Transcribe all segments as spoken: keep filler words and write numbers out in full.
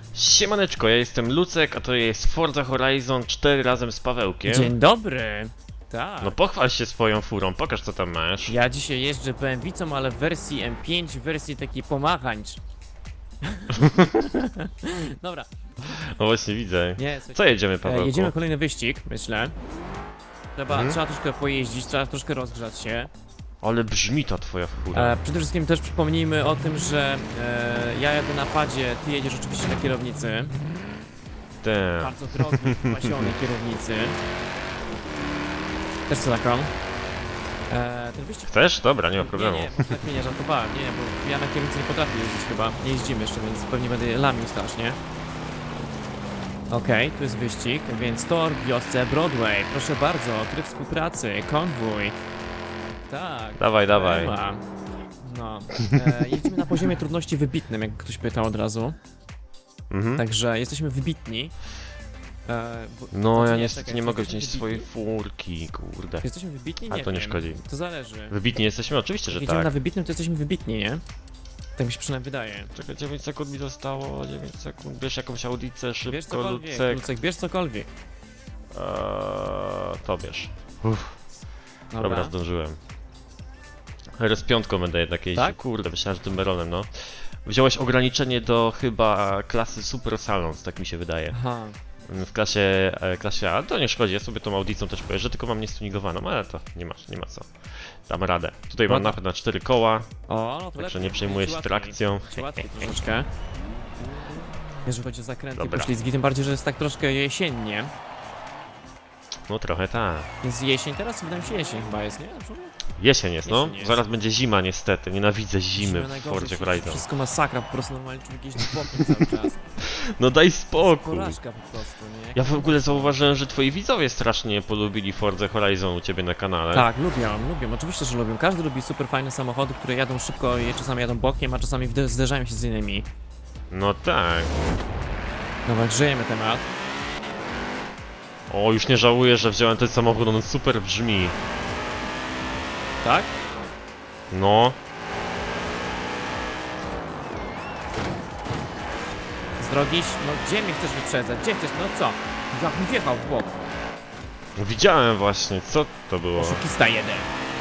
Siemaneczko, ja jestem Lucek, a to jest Forza Horizon cztery razem z Pawełkiem. Dzień dobry! Tak. No pochwal się swoją furą, pokaż co tam masz. Ja dzisiaj jeżdżę B M W-cą, ale w wersji M pięć, w wersji takiej pomachańcz. Dobra. No właśnie widzę. Nie, co jedziemy, Pawełku? E, jedziemy kolejny wyścig, myślę. Trzeba, Mhm. trzeba troszkę pojeździć, trzeba troszkę rozgrzać się. Ale brzmi ta twoja fura. E, przede wszystkim też przypomnijmy o tym, że e, ja jadę na padzie, ty jedziesz oczywiście na kierownicy. Te. Bardzo drogiej, pasionej kierownicy. Też co taką? E, ten wyścig... Chcesz? Dobra, nie ma problemu. Nie, nie, tak mnie nie żartowałem, nie, bo ja na kierownicy nie potrafię jeździć chyba. Nie jeździmy jeszcze, więc pewnie będę lamił strasznie. Okej, okay, tu jest wyścig, więc tor w wiosce Broadway. Proszę bardzo, tryb współpracy, konwój. Tak. Dawaj, dawaj. Ma. No. E, jedziemy na poziomie trudności wybitnym, jak ktoś pytał od razu. Mhm. Także jesteśmy wybitni. E, bo, No znaczy, ja nie, niestety czekaj, nie mogę jesteśmy wziąć wybitni? swojej furki, kurde. Jesteśmy wybitni? Nie Ale to nie wiem. szkodzi. To zależy. Wybitni jesteśmy? Oczywiście, Jak że jedziemy tak. na wybitnym, to jesteśmy wybitni, nie? Tak mi się przynajmniej wydaje. Czekaj, dziewięć sekund mi zostało, dziewięć sekund. Bierz jakąś audicę, Bierz szybko, cokolwiek, Lucek. Lucek, bierz cokolwiek. Eee, to bierz. Uff. Dobra. Dobra, zdążyłem. R S pięć będę jednak jeździł. Tak? Kurde, myślałem, że tym Meronem, no. Wziąłeś ograniczenie do chyba klasy Super Salons, tak mi się wydaje. Aha. W klasie, e, klasie A, to nie szkodzi, ja sobie tą audicą też pojeżdżę, tylko mam niestuningowaną, ale to nie ma, nie ma co. Dam radę. Tutaj mam No to- napęd na cztery koła, O, no to także lepiej. nie przejmuję się Ci łatwiej. trakcją. Ci łatwiej troszeczkę. Jeżeli chodzi o zakręty Dobra. poślizgi, tym bardziej, że jest tak troszkę jesiennie. No trochę tak. Jest jesień, teraz wydaje mi się jesień chyba jest, nie? Jesień jest, no. Jesień jest. Zaraz będzie zima niestety, nienawidzę zimy Zimę w najgorzej, Fordzie się- Horizon. Wszystko masakra, po prostu normalnie człowiek jeździ bokiem cały czas. No daj spokój. Porażka po prostu, nie? Ja w ogóle zauważyłem, że twoi widzowie strasznie polubili Forza Horizon u ciebie na kanale. Tak, lubią, lubią, oczywiście, że lubią. Każdy lubi super fajne samochody, które jadą szybko i czasami jadą bokiem, a czasami wde- zderzają się z innymi. No tak. Dobra, grzejemy temat. O, już nie żałuję, że wziąłem ten samochód, on super brzmi. Tak? No. Z drogiś? No gdzie mnie chcesz wyprzedzać? Gdzie chcesz? No co? Jak mi wjechał w bok? Widziałem właśnie, co to było? Oszukista jeden.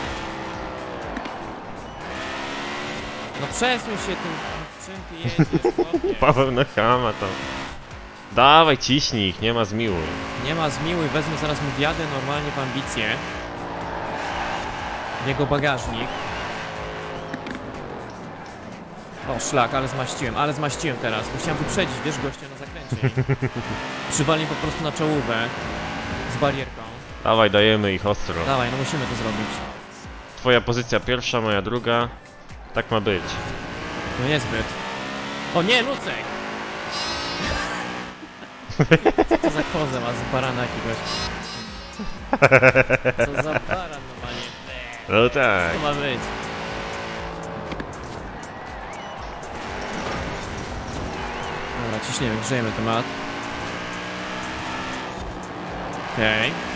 No przesuń się tym, czym ty jedziesz, chłopie. Paweł na chama tam. Dawaj, ciśnij ich, nie ma zmiłuj. Nie ma zmiłuj, wezmę zaraz mu wjadę normalnie w ambicje. W jego bagażnik. O, szlak, ale zmaściłem, ale zmaściłem teraz. Bo chciałem wyprzedzić, wiesz, gościa na zakręcie. Przywalił po prostu na czołówę. Z barierką. Dawaj, dajemy ich ostro. Dawaj, no musimy to zrobić. Twoja pozycja pierwsza, moja druga. Tak ma być. No niezbyt. O nie, Lucek! Co to za kozę ma z barana jakiegoś? Co za baran normalnie? No tak. Co to ma być? Dobra, ciśniemy, grzejemy temat. Okej. Okay.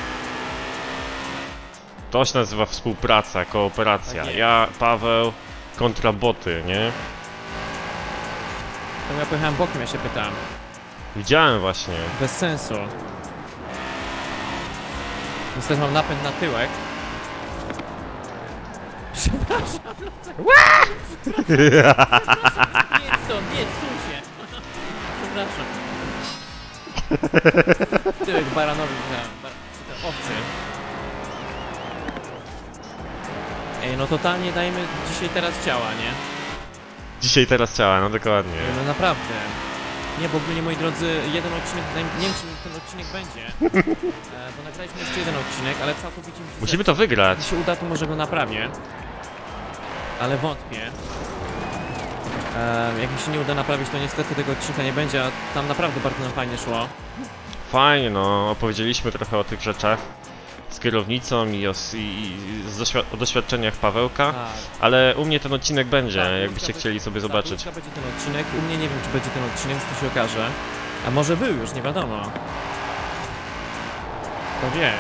To się nazywa współpraca, kooperacja. Tak jest. Ja, Paweł, kontra boty, nie? To ja pojechałem bokiem, ja się pytałem. Widziałem właśnie. Bez sensu. Niestety mam napęd na tyłek. Przepraszam, Lucek. Nie stąd, nie, suń się. Przepraszam. Tyłek baranowy wziąłem, bar ten owcy. Ej, no totalnie dajmy dzisiaj teraz ciała, nie? Dzisiaj teraz ciała, no dokładnie. No naprawdę. Nie, bo ogólnie, moi drodzy, jeden odcinek, nie wiem, czy ten odcinek będzie, e, bo nagraliśmy jeszcze jeden odcinek, ale całkowicie mi się Musimy to wygrać. Jeśli się uda, to może go naprawię. Ale wątpię. E, jak mi się nie uda naprawić, to niestety tego odcinka nie będzie, a tam naprawdę bardzo nam fajnie szło. Fajnie, no, opowiedzieliśmy trochę o tych rzeczach z kierownicą i o, i, i z doświ o doświadczeniach Pawełka, Tak. ale u mnie ten odcinek będzie, Tak, jakbyście Lucka chcieli będzie- sobie tak, zobaczyć. Lucka będzie ten odcinek, u mnie nie wiem, czy będzie ten odcinek, to się okaże. A może był już, nie wiadomo. Kto wie.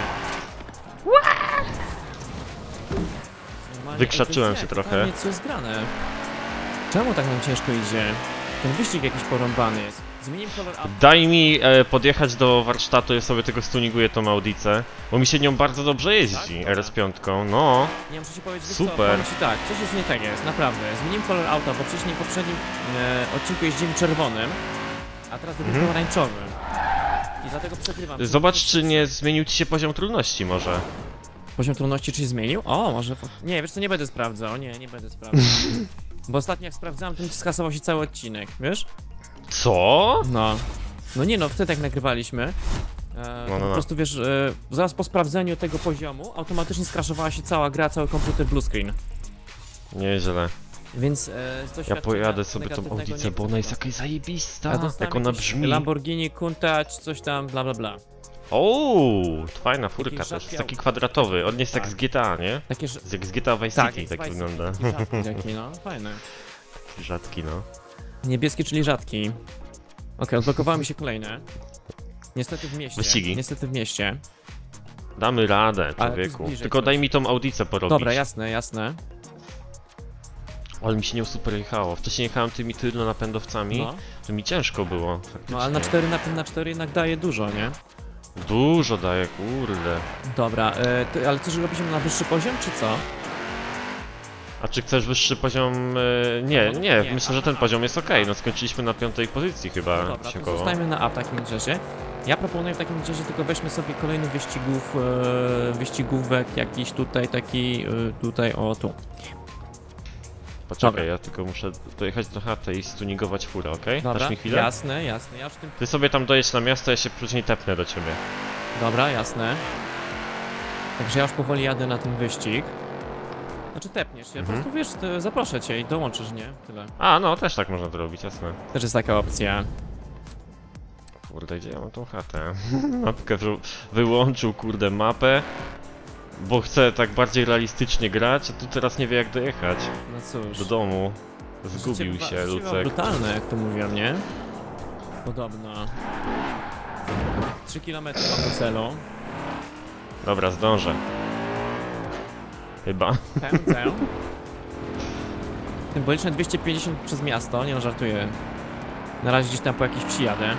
Normalnie- Wykrzaczyłem Ej, się jak? trochę. Totalnie, co jest grane? Czemu tak nam ciężko idzie? Ten wyścig jakiś porąbany jest. Zmienimy kolor auta. Daj mi e, podjechać do warsztatu, ja sobie tego stuninguję tą Audicę, bo mi się nią bardzo dobrze jeździ, Tak? R S pięć, no. Nie muszę ci powiedzieć, wiesz Super. co, powiem ci tak, coś jest nie tak jest, naprawdę. Zmienimy kolor auta, bo wcześniej w poprzednim e, odcinku jeździłem czerwonym, a teraz robimy Mhm. pomarańczowym. I dlatego przegrywam. Zobacz, czy nie zmienił ci się poziom trudności może. Poziom trudności czy się zmienił? O, może... Nie, wiesz co, nie będę sprawdzał, nie, nie będę sprawdzał. Bo ostatnio jak sprawdzałem, to mi skasował się cały odcinek, wiesz? Co? No. No nie no, wtedy jak nagrywaliśmy, e, No, to no, po no. prostu wiesz, e, zaraz po sprawdzeniu tego poziomu, automatycznie skraszowała się cała gra, cały komputer blue screen. Nieźle. Więc e, z Ja doświadczenia pojadę sobie tą negatywnego Audicę, nie bo chcę ona jest tego. jakaś zajebista. Ja dostałem Jak ona jakieś brzmi. Lamborghini Countach, coś tam, bla bla bla. O, fajna furka Taki też, rzadki taki auto. kwadratowy, on jest Tak. jak z G T A, nie? Takie, że... Jak z G T A Vice Tak, City, jak tak z Vice wygląda. City, taki rzadki taki, no, fajny. Rzadki, no. Niebieski, czyli rzadki. Okej, odblokowały mi się kolejne. Niestety w mieście. Wyścigi. Niestety w mieście. Damy radę, Ale tu człowieku. zbliżej Tylko coś. daj mi tą Audicę porobić. Dobra, jasne, jasne. Ale mi się nią super jechało. Wcześniej jechałem tymi tylno-napędowcami, No, to mi ciężko było, faktycznie. no ale na cztery na tym na cztery jednak daje dużo, nie? Dużo daje, kurde. Dobra, e, ty, ale coś robimy na wyższy poziom, czy co? A czy chcesz wyższy poziom? E, nie, No, nie, nie, myślę, że ten poziom jest ok. No skończyliśmy na piątej pozycji chyba. No dobra, to siekowo. zostajmy na A w takim razie. Ja proponuję w takim razie tylko weźmy sobie kolejny wyścigów, e, wyścigówek jakiś tutaj, taki, e, tutaj, o tu. Poczekaj, Dobra. ja tylko muszę dojechać do chaty i stuningować furę, okej? Dobra, Dasz mi chwilę? jasne, jasne, ja już tym... Ty sobie tam dojedź na miasto, ja się później tepnę do ciebie. Dobra, jasne. Także ja już powoli jadę na ten wyścig. Znaczy tepniesz się, po Mhm. prostu wiesz, ty, zaproszę cię i dołączysz, nie? Tyle. A, no też tak można zrobić, jasne. Też jest taka opcja. Kurde, gdzie ja mam tą chatę? Mapkę wy wyłączył, kurde, mapę. Bo chcę tak bardziej realistycznie grać, a tu teraz nie wie jak dojechać No cóż. do domu. Życie Zgubił bywa- się, życie bywa Lucek. brutalne, jak to mówią, nie? Podobno. trzy kilometry do celu. Dobra, zdążę. Chyba. Pędzę. Symboliczne dwieście pięćdziesiąt przez miasto, nie no żartuję. Na razie gdzieś tam po jakiejś wsi jadę.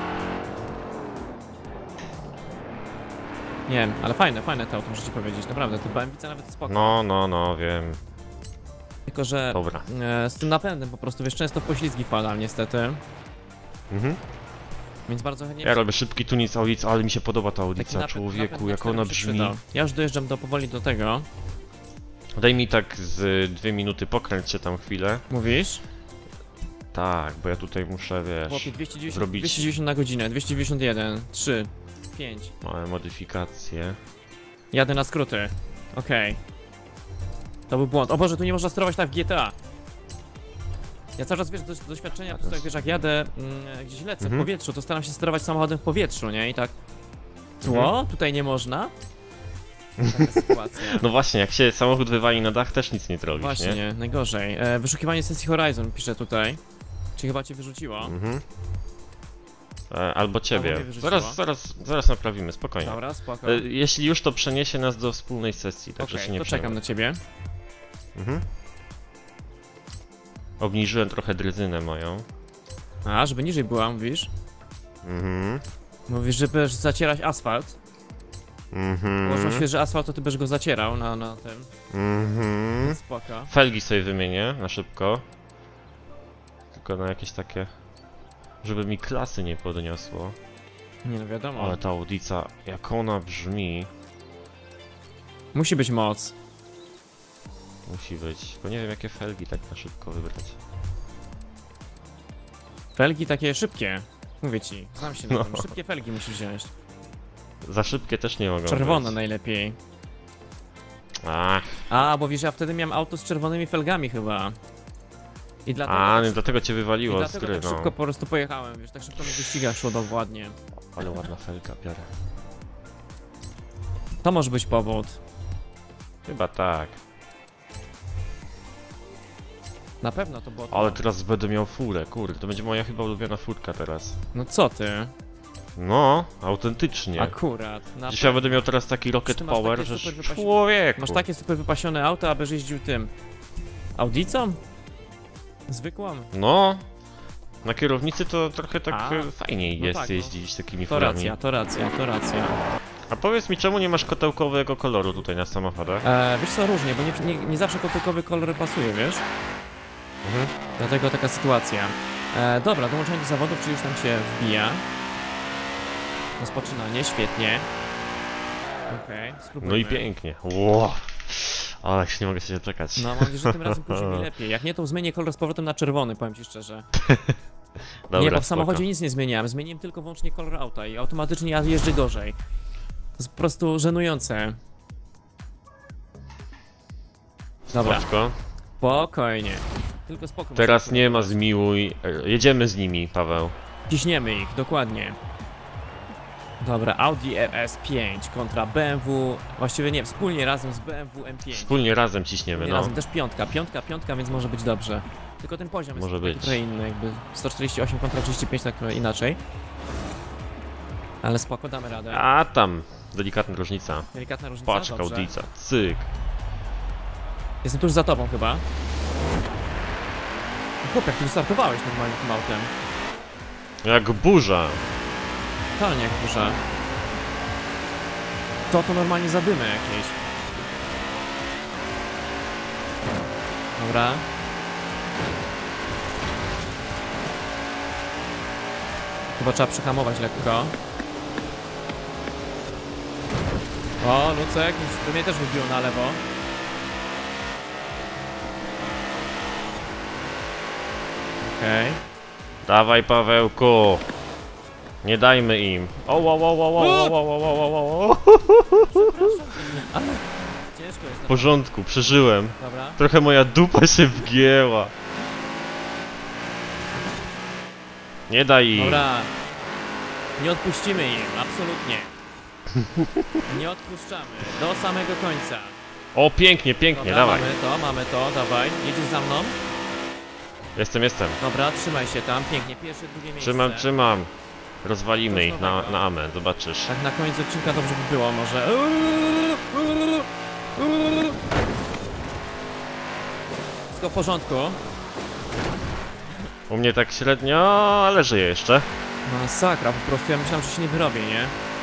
Nie wiem, ale fajne, fajne to auto, muszę ci powiedzieć, naprawdę, to B M W nawet spoko. No, no, no, wiem. Tylko, że Dobra. e, z tym napędem po prostu, wiesz, często w poślizgi wpadam niestety. Mhm. Więc bardzo chętnie... Ja robię szybki tuning audicji, ale mi się podoba ta taki audicja, napęd- człowieku, napęd na jak cztery ona by się brzmi. przydał. Ja już dojeżdżam do, powoli do tego. Daj mi tak z dwie minuty, pokręć się tam chwilę. Mówisz? Tak, bo ja tutaj muszę, wiesz, Chłopie, dwieście dziewięćdziesiąt, zrobić- dwieście dziewięćdziesiąt na godzinę, dwieście dziewięćdziesiąt jeden, trzy, pięć. małe modyfikacje. Jadę na skróty. Okej. To był błąd. O Boże, tu nie można sterować tak w G T A. Ja cały czas, wiesz, do, doświadczenia, po prostu jak wiesz, jak jadę mm, gdzieś lecę Mhm. w powietrzu, to staram się sterować samochodem w powietrzu, nie? I tak... Tło? Mhm. Tutaj nie można? Taka sytuacja. No właśnie, jak się samochód wywali na dach, też nic nie zrobisz, Właśnie, nie? najgorzej. E, wyszukiwanie sesji Horizon pisze tutaj. Czy chyba cię wyrzuciło? Mhm. E, albo ciebie. mnie wyrzuciło. Zaraz, zaraz, zaraz naprawimy, spokojnie. Dobra, spoko. E, jeśli już, to przeniesie nas do wspólnej sesji, także Okej, się nie to czekam przejmuj. na ciebie. Mhm. Obniżyłem trochę dryzynę moją. A, żeby niżej była, mówisz? Mhm. Mówisz, żeby zacierać asfalt. Mhm. Można świeży asfalt, to ty będziesz go zacierał na, na tym. Mhm. Spoko. Felgi sobie wymienię na szybko. Tylko na jakieś takie... Żeby mi klasy nie podniosło. Nie no, wiadomo. Ale ta audica, jak ona brzmi, Musi być moc. musi być. Tylko nie wiem jakie felgi tak na szybko wybrać. Felgi takie szybkie. Mówię ci, znam się na No. tym. Szybkie felgi musisz wziąć. Za szybkie też nie mogą Czerwone być. najlepiej. Ach, A, bo wiesz, ja wtedy miałem auto z czerwonymi felgami chyba. I dlatego, a, tak, nie, dlatego cię i wywaliło z dlatego gry, tak no. szybko po prostu pojechałem, wiesz, tak szybko mi w wyścigach szło dokładnie. Ale ładna felga, biorę. To może być powód. Chyba tak. Na pewno to było to. Ale teraz będę miał furę, kurde, to będzie moja chyba ulubiona furka teraz. No co ty? No, autentycznie. Akurat. Na Dzisiaj będę miał teraz taki Rocket Ty masz Power, takie że super wypasi- człowieku. Masz takie super wypasione auto, abyś jeździł tym... Audicą? Zwykłą? No, Na kierownicy to trochę tak A, e, fajniej no jest tak, no. jeździć takimi To furami. racja, to racja, to racja. A powiedz mi, czemu nie masz kotełkowego koloru tutaj na samochodach? E, wiesz co, różnie, bo nie, nie, nie zawsze kotykowy kolor pasuje, wiesz? Mhm. Dlatego taka sytuacja. E, dobra, dołączenie do zawodów, czyli już tam się wbija. Rozpoczynanie, świetnie. Okej, okay, spróbujmy. No i pięknie. Wow. Ale już nie mogę się doczekać. No, mam nadzieję, że tym razem pójdzie mi lepiej. Jak nie, to zmienię kolor z powrotem na czerwony, powiem ci szczerze. Dobra, nie, bo w spoko. samochodzie nic nie zmieniałem. Zmieniłem tylko wyłącznie kolor auta i automatycznie ja jeżdżę gorzej. To jest po prostu żenujące. Dobra, Spoczko. spokojnie. Tylko spokój. Teraz nie ma zmiłuj. E, Jedziemy z nimi, Paweł. Ciśniemy ich, dokładnie. Dobra, Audi R S pięć kontra B M W. Właściwie nie, wspólnie razem z B M W M pięć. Wspólnie razem ciśniemy, Wspólnie no. razem też piątka, piątka, piątka, więc może być dobrze. Tylko ten poziom Może jest być. taki trochę inny, jakby sto czterdzieści osiem kontra trzydzieści pięć, tak trochę inaczej. Ale spoko, damy radę. A tam, delikatna różnica. Delikatna różnica, Paczka, dobrze. audica, cyk. Jestem tuż za tobą chyba. No chłop, jak ty wystartowałeś normalnie tym autem. Jak burza. Totalnie jak burza. To to normalnie zadymy jakieś. Dobra. Chyba trzeba przyhamować lekko. O, Lucek, to mnie też wybiło na lewo. Okej. Okay. Dawaj, Pawełku. Nie dajmy im. O, o, o, o, o, o, o, o, o, o. Ale ciężko jest. W porządku, przeżyłem. Dobra. Trochę moja dupa się wgięła. Nie daj im. Dobra. Nie odpuścimy im, absolutnie. Nie odpuszczamy. Do samego końca. O, pięknie, pięknie, Dobra, dawaj. mamy to, mamy to, dawaj. Jedziesz za mną? Jestem, jestem. Dobra, trzymaj się tam, pięknie. Pierwsze, drugie miejsce. Trzymam, trzymam. Rozwalimy Coś ich na, nowego. na amę, zobaczysz. Tak na koniec odcinka dobrze by było może. Wszystko w porządku. U mnie tak średnio, ale żyję jeszcze. Masakra, po prostu ja myślałem, że się nie wyrobię, nie?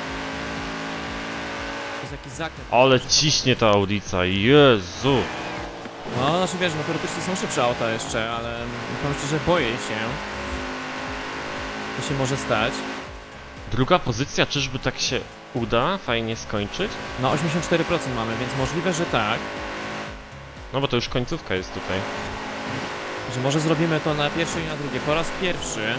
To jest jakiś zakręt. Ale ciśnie ta audica, Jezu. No, znaczy wiesz, no teoretycznie są szybsze auta jeszcze, ale powiem szczerze, boję się. To się może stać. Druga pozycja, czyżby tak się uda fajnie skończyć? No, osiemdziesiąt cztery procent mamy, więc możliwe, że tak. No bo to już końcówka jest tutaj. Że może zrobimy to na pierwsze i na drugie. Po raz pierwszy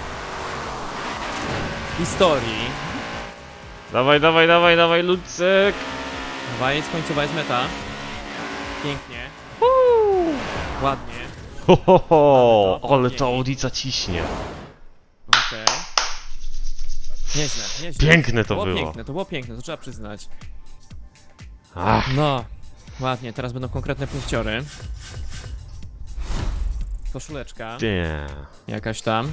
w historii. Dawaj, dawaj, dawaj, dawaj, Lucek! Dawaj, jest końcowa, jest meta. Pięknie. Ładnie. Ho, ho, ho. Mamy to, Ale pięknie. ta audica ciśnie. Okej. Nieźle, nieźle. Piękne to było. było. Piękne, to było piękne, to trzeba przyznać. Ach, No, ładnie, teraz będą konkretne punkciory. Koszuleczka, nie. jakaś tam.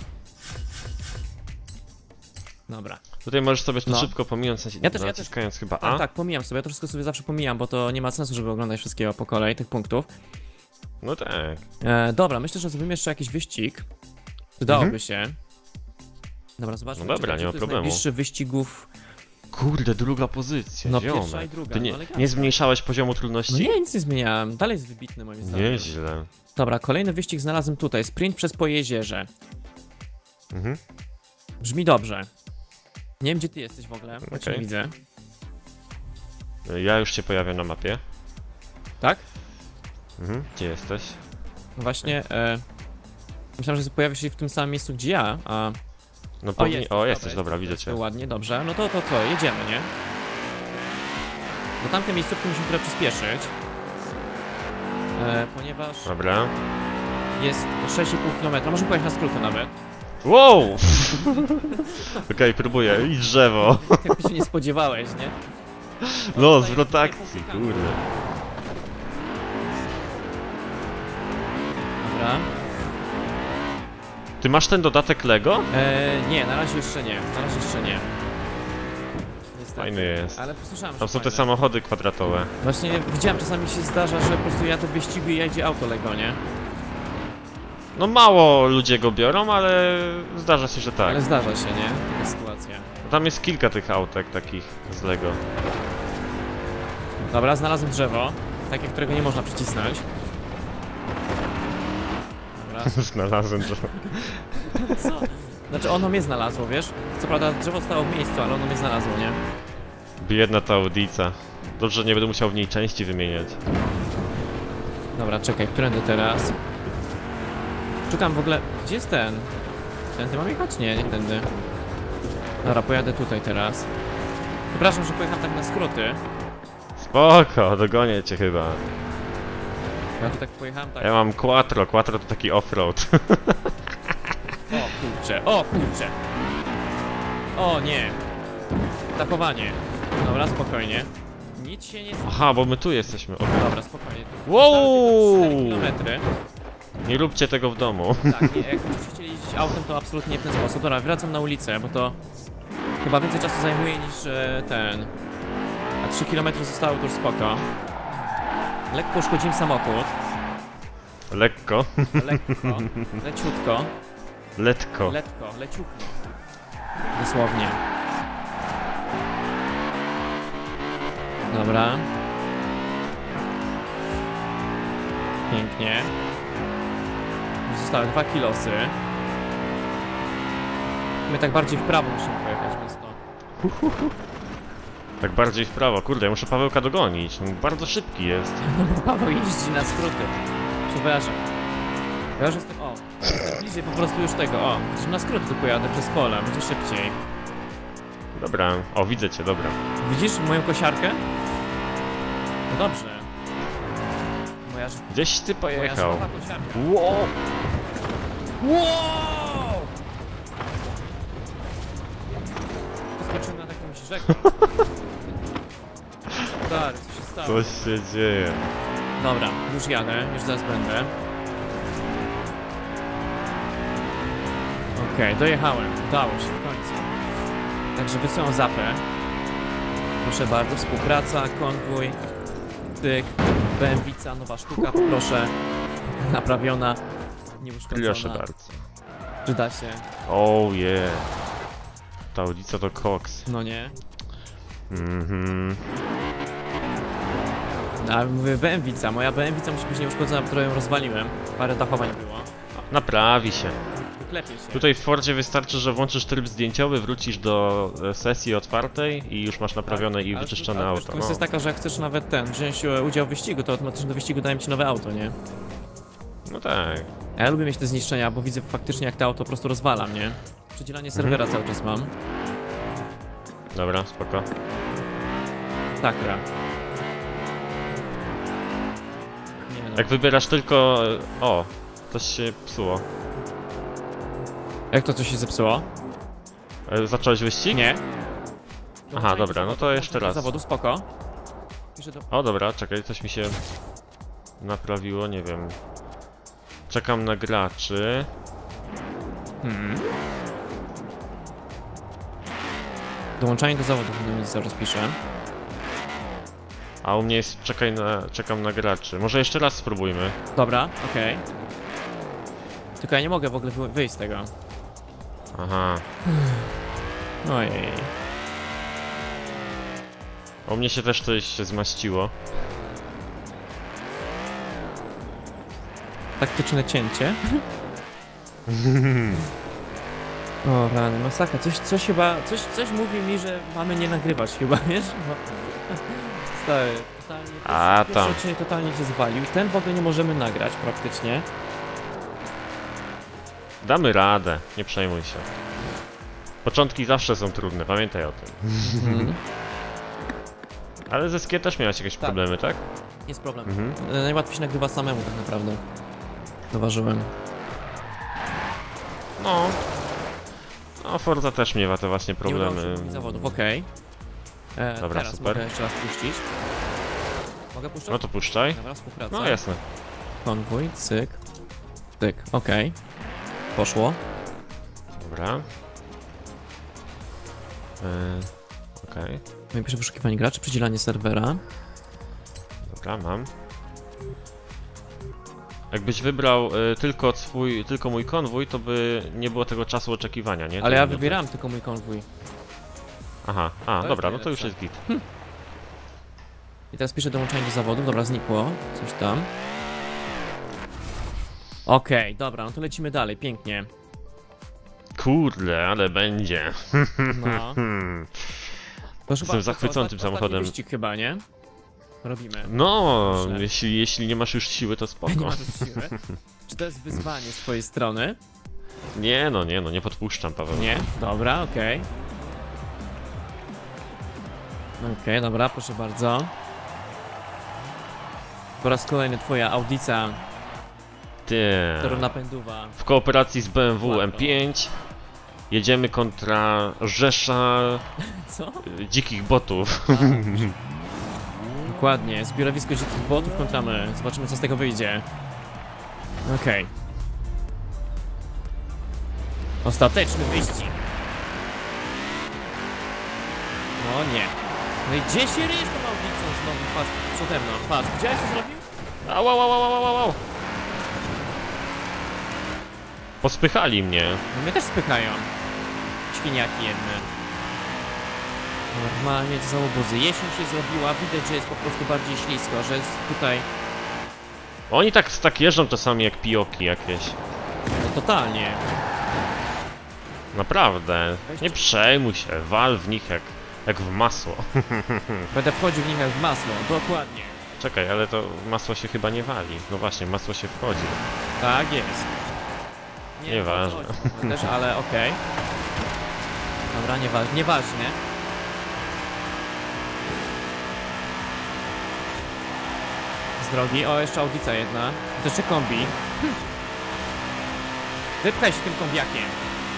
Dobra. Tutaj możesz sobie to No. szybko pominąć, w sensie Ja też- ja naciskając chyba Tak, A. tak, pomijam sobie, ja to wszystko sobie zawsze pomijam, bo to nie ma sensu, żeby oglądać wszystkiego po kolei, tych punktów. No tak. E, dobra, myślę, że zrobimy jeszcze jakiś wyścig. Przydałoby się. Dobra, zobaczmy, No dobra, czekaj, nie ma gdzie tu jest problemu. najbliższy wyścigów. Kurde, druga pozycja, No, ziomek. pierwsza i druga, Ty no nie, elegancko. nie zmniejszałeś poziomu No trudności? nie, nic nie zmieniałem, dalej jest wybitny moim zdaniem. Nieźle. Dobra, kolejny wyścig znalazłem tutaj, sprint przez Pojezierze. Mhm. Brzmi dobrze. Nie wiem, gdzie ty jesteś w ogóle, bo cię Okej. nie widzę. Ja już się pojawiam na mapie. Tak? Mhm. Gdzie jesteś? No właśnie, e... myślałem, że pojawisz się w tym samym miejscu, gdzie ja, a... No O, powinien... jesteś, O, jesteś, dobra, jesteś, widzę cię. to ładnie, dobrze. No to, to co, jedziemy, nie? Do tamtej miejscówki musimy trochę przyspieszyć. E, ponieważ Dobra. jest sześć i pół kilometra, może pojechać na skróty nawet. Wow! Okej, próbuję. I drzewo. Jak się nie spodziewałeś, nie? No, zwrot akcji, kurde. Dobra. Ty masz ten dodatek Lego? E, nie, na razie jeszcze nie, na razie jeszcze nie. Niestety. Fajny jest. Ale posłyszałem, że Tam są te fajne. samochody kwadratowe. Właśnie widziałem, czasami się zdarza, że po prostu ja to wyścigu i jedzie auto Lego, nie? No mało ludzie go biorą, ale zdarza się, że tak. Ale zdarza się, nie? Taka sytuacja. Tam jest kilka tych autek takich z Lego. Dobra, znalazłem drzewo. Takie, którego nie można przycisnąć. Dobra. Znalazłem to. Co? Znaczy ono mnie znalazło, wiesz? Co prawda drzewo stało w miejscu, ale ono mnie znalazło, nie? Biedna ta audica. Dobrze, że nie będę musiał w niej części wymieniać. Dobra, czekaj, którędy teraz? Szukam w ogóle... Gdzie jest ten? Tędy mam jechać? Nie, nie tędy. Dobra, pojadę tutaj teraz. Przepraszam, że pojechałem tak na skróty. Spoko, dogonię cię chyba. Ja tu tak pojechałem tak... Ja mam quattro, quattro to taki offroad. O kurczę, o kurczę. O nie. Takowanie. Dobra, spokojnie. Nic się nie... Aha, bo my tu jesteśmy. Okay. Dobra, spokojnie. Wow! cztery kilometry. Nie róbcie tego w domu. Tak, nie, jak będziecie chcieli jeździć autem, to absolutnie nie w ten sposób. Dobra, wracam na ulicę, bo to chyba więcej czasu zajmuje niż e, ten. A trzy kilometry zostało, to już spoko. Lekko uszkodziłem samochód. Lekko. Lekko, leciutko. Letko. Letko, leciutko. Dosłownie. Dobra. Pięknie. Już zostały dwa kilosy. My tak bardziej w prawo musimy pojechać, więc to... Tak bardziej w prawo. Kurde, ja muszę Pawełka dogonić. On bardzo szybki jest. No bo Paweł jeździ na skróty. Przepraszam. Ja już jestem... O! Bliżej po prostu już tego, o! Widzisz, na skróty tu pojadę przez pole, będzie szybciej. Dobra. O, widzę cię, dobra. Widzisz moją kosiarkę? No dobrze. Moja ż- Gdzieś ty moja pojechał. żwawa kosiarka. Wow! Wow! Skoczyłem na jakąś rzekę. Stary, co się stało? Coś się dzieje. Dobra, już jadę, już zaraz będę. Okej, okay, dojechałem, udało się w końcu. Także wysyłam zapę. Proszę bardzo, współpraca, konwój, tyk, bębica, nowa sztuka, proszę. Naprawiona, nieuszkodzona. Proszę bardzo. Przyda się. Oh yeah. Ta audica to koks. No nie. Mhm. A mówię bębica, moja bębica musi być nieuszkodzona, którą ją rozwaliłem. Parę dachowań było. Naprawi się. Wyklepie się. Tutaj w Fordzie wystarczy, że włączysz tryb zdjęciowy, wrócisz do e, sesji otwartej i już masz naprawione i Ale- wyczyszczone ale auto. Kwestia jest taka, że jak chcesz nawet ten, wziąć e, udział w wyścigu, to automatycznie do wyścigu daje ci nowe auto, nie? No tak. A ja lubię mieć te zniszczenia, bo widzę faktycznie jak to auto po prostu rozwala mnie. Przydzielanie serwera cały czas mam. Dobra, spoko. Takra. Nie no. Jak wybierasz tylko... e, O, coś się psuło. Jak to coś się zepsuło? E, Zacząłeś wyścig? Nie. Aha, dobra, no to jeszcze raz. Zawodu, spoko. Piszę do... O, dobra, czekaj, coś mi się naprawiło, nie wiem. Czekam na graczy. Hmm. Dołączanie do zawodu, no zaraz piszę. A u mnie jest czekaj na, czekam na graczy. Może jeszcze raz spróbujmy. Dobra, okej. Tylko ja nie mogę w ogóle wy- wyjść z tego. Aha. Ojej. U mnie się też coś się zmaściło. Taktyczne cięcie. O rany, masakra, coś, coś chyba, coś, coś mówi mi, że mamy nie nagrywać chyba, wiesz? Bo... Stary, totalnie, A, pierwszy tam. odcinek totalnie się zwalił, ten w ogóle nie możemy nagrać praktycznie. Damy radę, nie przejmuj się. Początki zawsze są trudne, pamiętaj o tym. Mhm. Ale ze Skie też miałeś jakieś Tak. problemy, tak? Jest problem. Mhm. E, Najłatwiej się nagrywa samemu tak naprawdę. Zauważyłem. No. No, Forza też miewa te właśnie Nie udało się problemy. kupić zawodów, okej. E, Dobra, teraz super. mogę jeszcze raz puścić. Mogę puszczać? No to puszczaj. Dobra, współpraca. No jasne. Konwój, cyk, cyk, okej. Poszło. Dobra. Yy, Okej, No i piszę wyszukiwanie graczy, przydzielanie serwera. dobra, mam. Jakbyś wybrał y, tylko swój, tylko mój konwój, to by nie było tego czasu oczekiwania, nie? Ale ja To- wybieram tylko mój konwój. Aha, a, jest dobra, no to już najlepsze. jest git. I teraz piszę dołączenie do zawodów, dobra, znikło. Coś tam. Okej, dobra, no to lecimy dalej, pięknie. Kurde, ale będzie. No. Hmm. To Jestem chyba- zachwycony to tym ostatni samochodem. wyścig chyba, nie? Robimy. No, Dobrze. jeśli, jeśli nie masz już siły, to Nie spoko. ma tu siły. Czy to jest wyzwanie z twojej strony? Nie no, nie no, nie podpuszczam, Paweł. Nie? Dobra, okej. Okej, dobra, proszę bardzo. Po raz kolejny twoja audica Ty. toronapędowa. W kooperacji z B M W Ładno. M pięć jedziemy kontra rzesza Co? y, dzikich botów. Dokładnie, zbiorowisko dzikich botów kontramy. Zobaczymy, co z tego wyjdzie. Okej. Ostateczny wyścig. O nie. No i gdzie się ryż tą audicą znowu? Patrz, przede mną. Patrz, widziałeś co zrobił? Au, au, au, au, au, au, au. Pospychali mnie. No mnie też spychają. Świniaki jedne. Normalnie to załobuzy. Jesień się zrobiła, widać, że jest po prostu bardziej ślisko, że jest tutaj... Oni tak, tak jeżdżą czasami jak pijoki jakieś. No totalnie. Naprawdę. Nie przejmuj się, wal w nich jak, jak w masło. Będę wchodził w nich jak w masło, dokładnie. Czekaj, ale to masło się chyba nie wali. No właśnie, masło się wchodzi. Tak jest. Nieważne. wiem, o co chodzi. Też, ale okej. Dobra, nieważne, nieważne. Z drogi, o jeszcze audica jedna. To jeszcze kombi. Wypchaj się tym kombiakiem.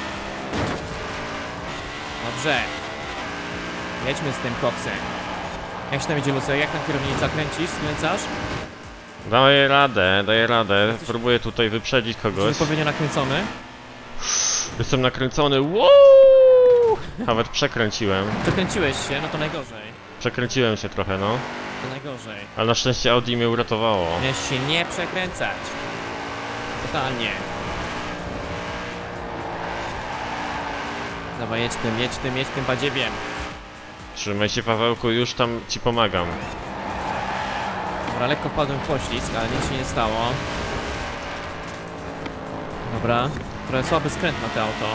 Dobrze. Jedźmy z tym koksem. Jak się tam idzie, Lucio? Jak tam kierownica? Kręcisz? Skręcasz? Daję radę, daję radę. Próbuję tutaj wyprzedzić Jesteś kogoś. odpowiednio nakręcony? Jestem nakręcony. Wow! Nawet przekręciłem. Przekręciłeś się, no to najgorzej. Przekręciłem się trochę, no. To najgorzej. Ale na szczęście Audi mnie uratowało. Miałeś się nie przekręcać. Totalnie. Dawaj, jedź tym, jedź tym, jedź tym badziewiem. Trzymaj się, Pawełku, już tam ci pomagam. Dobra, lekko wpadłem w poślizg, ale nic się nie stało. Dobra, trochę słaby skręt na to auto.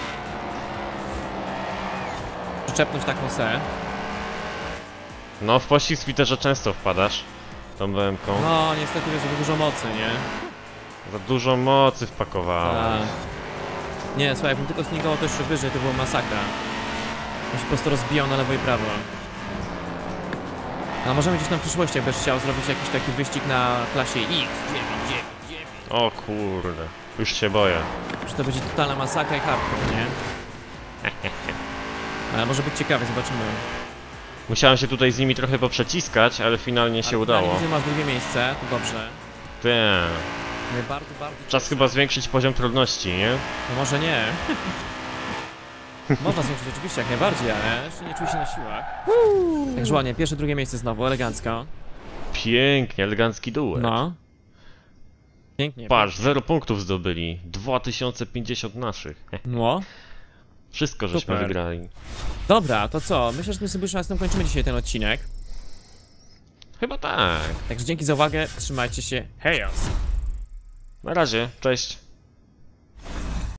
Przyczepność taką se. No, w pościg Twitterze często wpadasz. Tą B M-ką. No, niestety wiesz, że dużo mocy, nie? Za dużo mocy wpakowałem. Tak. Nie, słuchaj, jakbym tylko śnigało to jeszcze wyżej, to była masakra. On się po prostu rozbijał na lewo i prawo. A możemy gdzieś tam w przyszłości, jakbyś chciał zrobić jakiś taki wyścig na klasie X dziewięć dziewięć dziewięć. O kurde, już się boję. Że to będzie totalna masakra i hardcore, nie? Ale może być ciekawe, zobaczymy. Musiałem się tutaj z nimi trochę poprzeciskać, ale finalnie się Ale udało. finalnie masz drugie miejsce, to dobrze. Ty. Mnie bardzo, bardzo Czas cieszy. chyba zwiększyć poziom trudności, nie? No może nie. Można zwiększyć oczywiście jak najbardziej, ale jeszcze nie czuję się na siłach. Także ładnie, pierwsze, drugie miejsce znowu, elegancko. Pięknie, elegancki duet. No. Pięknie. Patrz, zero punktów zdobyli. dwa tysiące pięćdziesiąt naszych. No. Wszystko żeśmy Super. wygrali. Dobra, to co? Myślę, że my sobie już na tym kończymy dzisiaj ten odcinek. Chyba tak. Także dzięki za uwagę, trzymajcie się, hejos! Na razie, cześć.